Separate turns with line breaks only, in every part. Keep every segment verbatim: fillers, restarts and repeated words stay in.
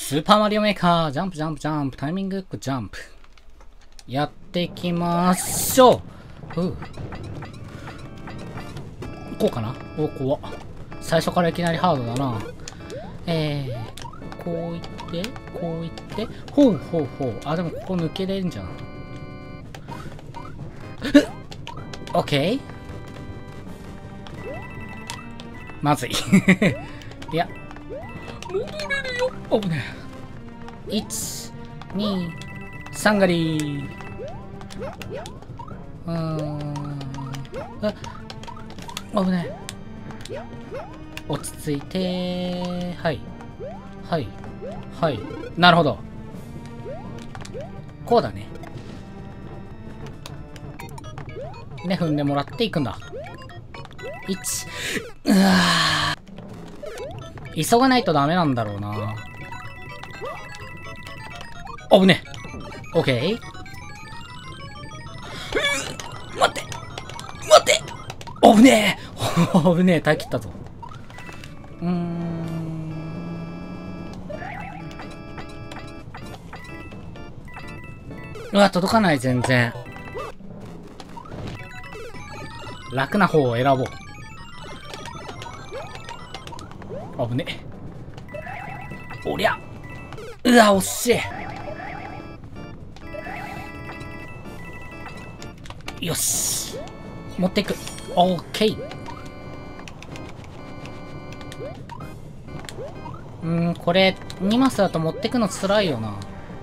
スーパーマリオメーカー、ジャンプジャンプジャンプ、タイミングよくジャンプ。やっていきましょう。うこうかな。お、怖っ。最初からいきなりハードだな。えー、こういって、こういって、ほうほうほう。あ、でもここ抜けれんじゃん。オッケー。まずい。いや。戻れるよ。危ねえ。いち、に、さんがり。うーん。あ、危ねえ。落ち着いて、はい。はい。はい。なるほど。こうだね。で、踏んでもらっていくんだ。いち。うわー。急がないとダメなんだろうな。危ねえ。オッケー。待って。待って。危ねえ。危ねえ。耐え切ったぞ。うーん。うわ、届かない、全然。楽な方を選ぼう。危ねえ。おりゃ。うわ、惜しい。よし。持っていく。オッケー。うーん、これ、にマスだと持ってくのつらいよな。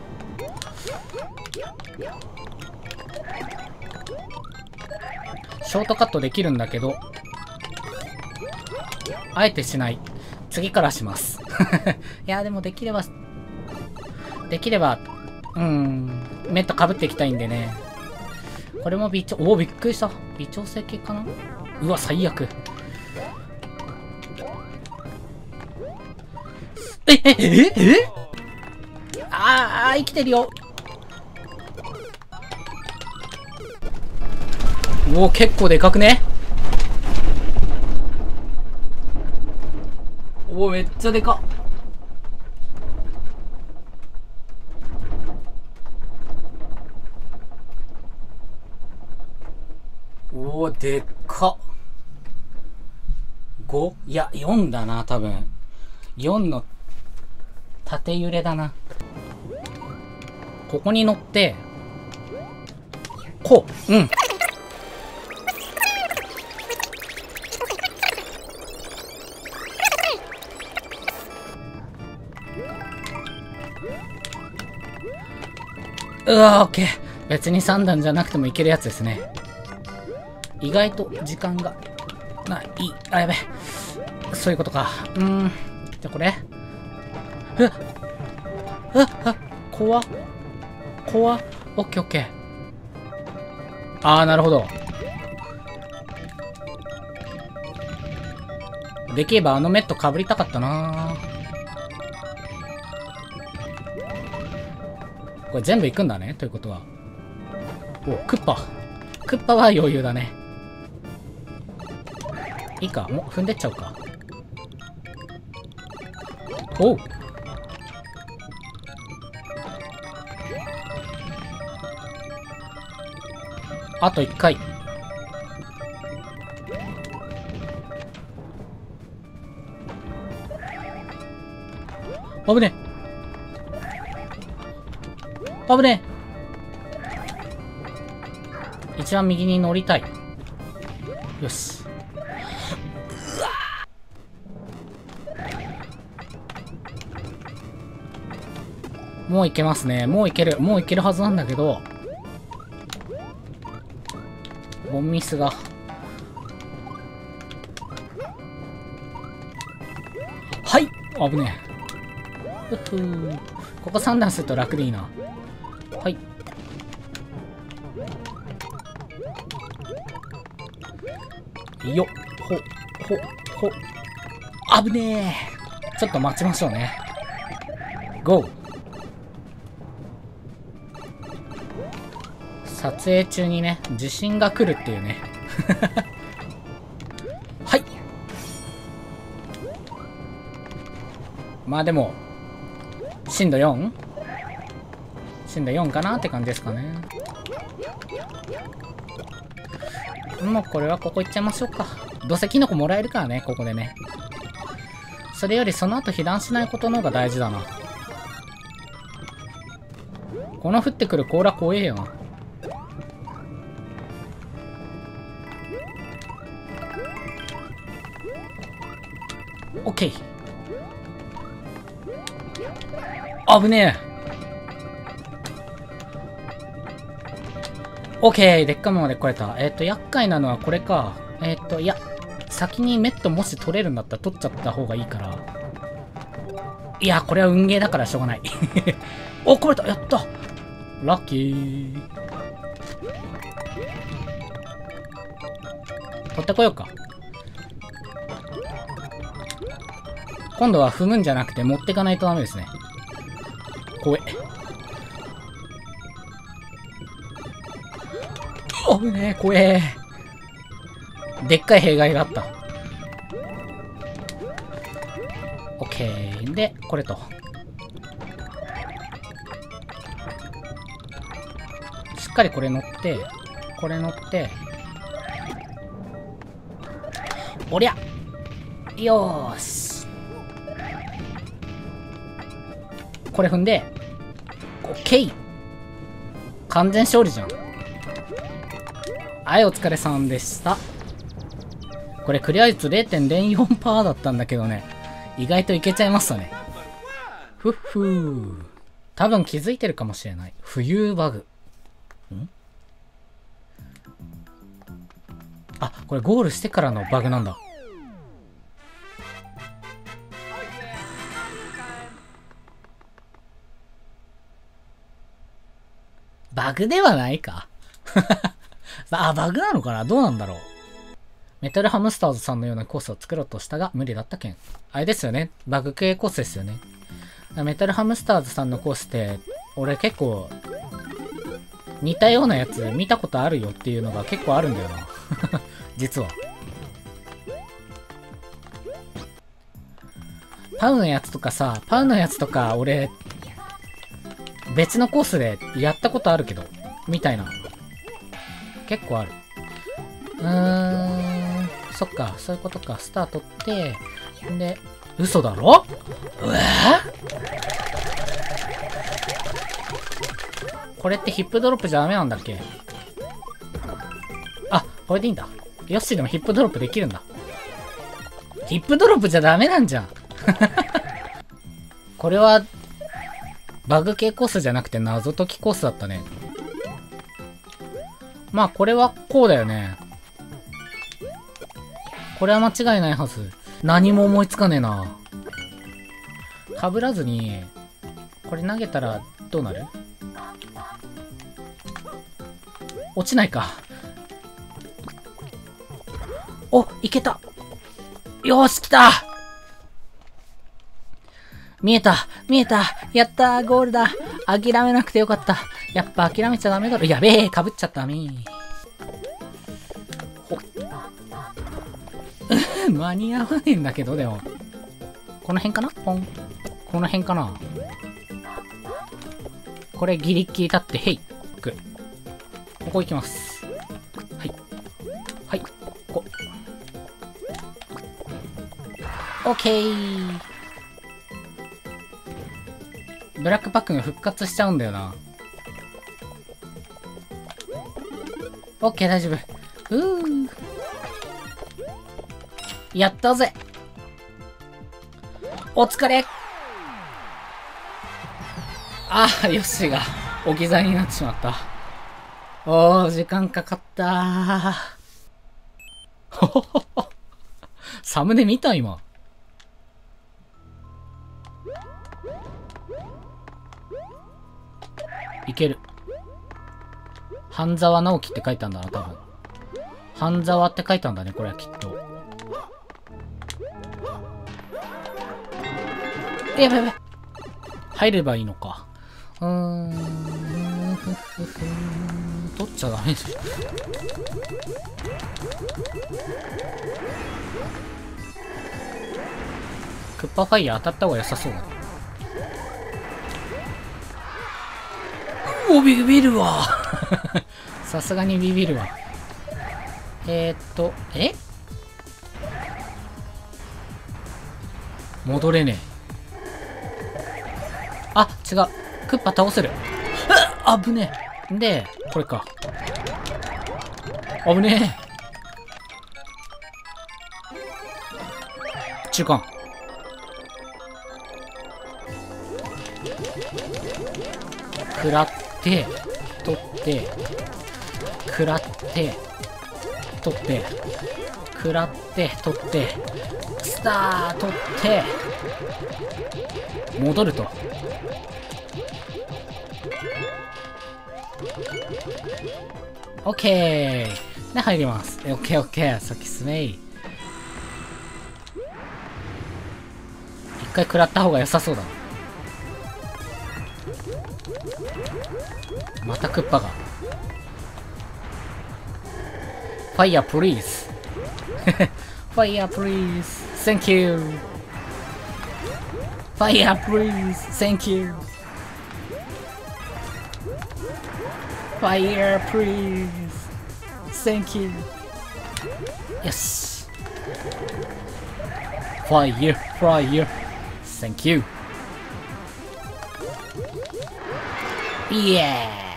ショートカットできるんだけど、あえてしない。次からします。いや、でもできれば、できれば、うーん、メット被っていきたいんでね。これも微調、おお、びっくりした。微調整系かな。うわ、最悪。え、え、え、えあー、生きてるよ。おお、結構でかくね。おお、めっちゃでかっ。おお、でっかっ。ご? いや、よんだな、多分。よんの縦揺れだな。ここに乗って、こう。うん。うわー、オッケー。別にさん段じゃなくてもいけるやつですね。意外と時間がない。あ、やべ。そういうことか。うーん。じゃあこれ。うっ。うっ。あ、怖っ。怖っ。オッケーオッケー。あー、なるほど。できればあのメット被りたかったなー。これ全部いくんだね。ということは。お、クッパ。クッパは余裕だね。いいか、もう踏んでっちゃうか。おう。あといっかい。危ねえ。危ねえ。一番右に乗りたい。よし。もういけますね。もういける。もういけるはずなんだけど。ボンミスが。はい。危ねえ。うふー。ここさん段すると楽でいいな。はい。よっ。ほ、ほ、ほ。危ねえ。ちょっと待ちましょうね。ゴー。撮影中にね、地震が来るっていうね。はい。まあでも、 震度 よん？ 震度よんかなって感じですかね。もうこれはここ行っちゃいましょうか。どうせキノコもらえるからね、ここでね。それよりその後被弾しないことの方が大事だな。この降ってくる甲羅怖えよな。オッケー。危ねえ。オッケー、でっかいままで来れた。えっと、厄介なのはこれか。えっと、いや、先にメットもし取れるんだったら取っちゃった方がいいから。いや、これは運ゲーだからしょうがない。お、来れた、やったラッキー。取ってこようか。今度は踏むんじゃなくて持ってかないとダメですね。怖え。おぶねえ、怖え。でっかい弊害があった。オッケー。で、これと。しっかりこれ乗って、これ乗って、おりゃよーし。これ踏んで、オッケー。完全勝利じゃん。はい、お疲れさんでした。これクリア率 れいてんれいよんパーセント だったんだけどね。意外といけちゃいましたね。ふっふー。多分気づいてるかもしれない。浮遊バグ。ん？あ、これゴールしてからのバグなんだ。バグではないか。あ、バグなのかな？どうなんだろう。メタルハムスターズさんのようなコースを作ろうとしたが無理だった件。あれですよね。バグ系コースですよね。メタルハムスターズさんのコースって、俺結構、似たようなやつ見たことあるよっていうのが結構あるんだよな。実は。パウのやつとかさ、パウのやつとか俺、別のコースでやったことあるけど、みたいな。結構ある。うーん、そっか、そういうことか。スター取って、んで、嘘だろ？うわぁ？これってヒップドロップじゃダメなんだっけ？あ、これでいいんだ。ヨッシーでもヒップドロップできるんだ。ヒップドロップじゃダメなんじゃん。これは、バグ系コースじゃなくて謎解きコースだったね。まあこれはこうだよね。これは間違いないはず。何も思いつかねえな。被らずに、これ投げたらどうなる？落ちないか。お、いけた。よーし、来た。見えた見えた、やったー、ゴールだ。諦めなくてよかった。やっぱ諦めちゃダメだろ。やべえ、かぶっちゃっため間に合わねえんだけど、でも。この辺かな？ポン。この辺かな？これギリッギリ立って、へい。く。ここ行きます。はい。はい。ここ。オッケー。ブラックパックが復活しちゃうんだよな。オッケー、大丈夫。うー。やったぜ。お疲れ。ああ、ヨッシーが置き去りになってしまった。おー、時間かかったー。ほほほほ。サムネ見た今。いける。半沢直樹って書いたんだな、多分。半沢って書いたんだね、これはきっと。やばいやばい。入ればいいのか。うーん。ふふふん。取っちゃダメですよ。クッパファイヤー当たった方が良さそうだね。 うお、ビビるわ。さすがにビビるわ。えー、っと、え戻れねえ。あ、違う。クッパ倒せる。あ、危ねえ。で、これか。危ねえ。中間。食らって、取って、食らって、取って、食らって、取って、スター取って、戻ると。オッケーで、入ります。オッケーオッケー。さっきスメイ。一回食らった方が良さそうだな。またクッパが。ファイヤープリーズ。ファイヤープリーズ。Thank you. ファイヤープリーズ。Thank you. ファイヤープリーズ。Thank you. よし。ファイヤー、ファイヤー。Thank you. イエー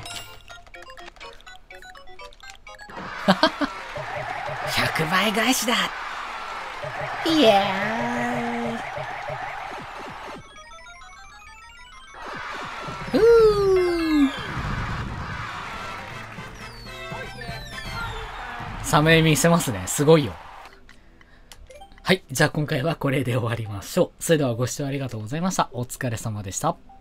ひゃくばい返しだ。イエーイ。ふー。サムネ見せますね。すごいよ。はい。じゃあ今回はこれで終わりましょう。それではご視聴ありがとうございました。お疲れ様でした。